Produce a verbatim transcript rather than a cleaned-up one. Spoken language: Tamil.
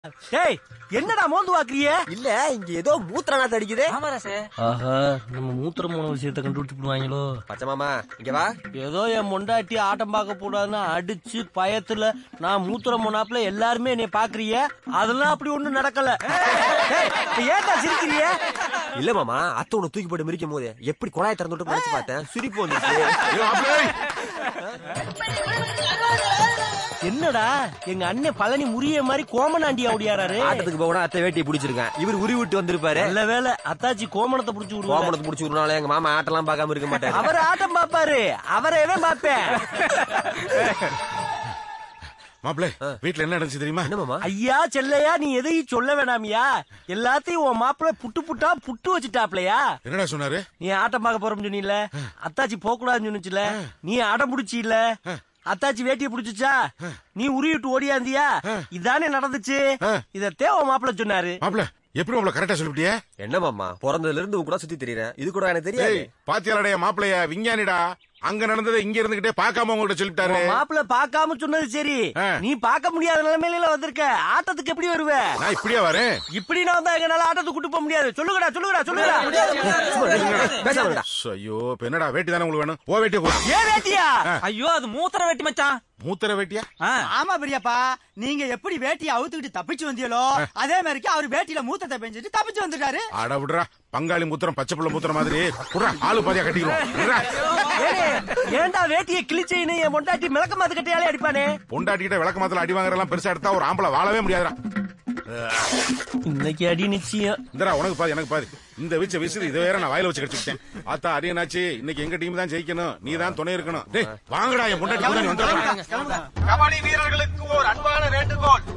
டேய் என்னடா மோந்து வாக்குறிய? இல்ல இங்க ஏதோ மூத்திர நாத்து அடிக்குது. ஆமாடா சார். ஆஹா நம்ம மூத்திரம் போன விஷயத்த கண்டுபிடிச்சு போடுவாங்களோ. பச்சை மாமா இங்க வா. ஏதோ என் மொண்டாட்டி ஆட்டம் பார்க்க போடாதுன்னு அடிச்சு பயத்துல நான் மூத்திரம் போனாப்புல எல்லாருமே என்னை பாக்குறிய. அதெல்லாம் அப்படி ஒண்ணும் நடக்கல. ஏன்டா சிரிக்கிறிய? இல்ல மாமா அத்தை உன்னை தூக்கி போட்டு மிரிக்கும் போது எப்படி குழாய் திறந்து விட்டு மறைச்சு பார்த்தேன். சிரிப்பு வந்துச்சு. என்னடா எங்க அண்ணன் பழனி முறிய மாதிரி கோமனாண்டியா ஓடியாராரு. ஆட்டத்துக்கு போனா அத்தை வேட்டியை பிடிச்சிருக்கேன். இவர் உரி விட்டு வந்திருப்பாரு. நல்ல வேலை அத்தாச்சி கோமணத்தை புடிச்சு விடுவாரு. கோமணத்தை புடிச்சு விடுனால எங்க மாமா ஆட்டெல்லாம் பார்க்காம இருக்க மாட்டாரு. அவர் ஆட்டம் பாப்பாரு. அவரை எவன் பாப்பேன். மாப்பிள வீட்டுல என்ன நடந்துச்சு தெரியுமா? என்ன மாமா? ஐயா செல்லையா நீ எதையும் சொல்ல வேணாமியா. எல்லாத்தையும் உன் மாப்பிள்ள புட்டு புட்டா புட்டு வச்சுட்டாப்லையா. என்னடா சொன்னாரு? நீ ஆட்டம் பார்க்க போறோம்னு சொன்னீல. அத்தாச்சி போக கூடாதுன்னு சொன்னுச்சுல. நீ அடம் புடிச்சி இல்ல. அத்தாச்சி வேட்டிய புடிச்சுச்சா. நீ உருவிட்டு ஓடியாந்தியா. இதானே நடந்துச்சு. இத தேவ மாப்பிள்ள சொன்னாரு. மாப்பிள எப்படி உங்களை கரெக்டா சொல்லிட்டியே? என்ன மாமா பிறந்ததுல இருந்து உங்க கூட சுத்தி தெரியறேன். இது கூட எனக்கு தெரியாது. பாத்தியாலடைய மாப்பிளைய விஞ்ஞானிடா. அங்க நடந்ததை இங்க இருந்துகிட்டே பாக்காம உங்ககிட்ட சொல்லிட்டாரு. மாப்பிள்ள பாக்காம சொன்னது சரி. நீ பாக்க முடியாத நிலைமையில வந்திருக்க. ஆட்டத்துக்கு எப்படி வருவ? நான் இப்படியே வரேன். இப்படி நான் வந்தா எங்கனால ஆட்டத்துக்கு கூட்டு போக முடியாது. சொல்லுங்கடா சொல்லுங்கடா சொல்லுங்கடா. ஐயோ இப்ப என்னடா வேட்டி தானே உங்களுக்கு வேணும்? ஓ வேட்டிய கொடு. ஏன் வேட்டியா? ஐயோ அது மூத்திர வேட்டி மச்சான். மூத்திர வேட்டியா? ஆமா பெரியப்பா, நீங்க எப்படி வேட்டியை அவுத்துக்கிட்டு தப்பிச்சு வந்தீங்களோ அதே மாதிரி அவர் வேட்டியில மூத்தத்தை பெஞ்சிட்டு தப்பிச்சு வந்துட்டாரு. அட விடுறா பங்காளி மூத்திரம் பச்சை புள்ள மூத்திரம் மாதிரி குடுறா ஆளு பாதியா கட்டிக்கிறோம். ஏன்டா வேட்டியை கிழிச்சேன்னு என் பொண்டாட்டி மிளக்க மாத்து கட்டையாலே அடிப்பானே. பொண்டாட்டிக்கிட்ட விளக்க மாத்தல அடி வாங்குறதெல்லாம் பெருசா எடுத்தா ஒரு ஆம்பளை வாழவே முடியாதுடா. இன்னைக்கு அடி நிச்சயம். இந்தரா உனக்கு பாதி எனக்கு பாதி. இந்த வீச்ச விசிறு இதை வேற நான் வாயில வச்சு கடிச்சுட்டேன். ஆத்தா அரியனாச்சு இன்னைக்கு எங்க டீம் தான் ஜெயிக்கணும். நீ தான் துணை இருக்கணும். டேய் வாங்கடா என் பொண்டாட்டி வந்துடுறா. கபடி வீரர்களுக்கு ஒரு அன்பான வேண்டுகோள்.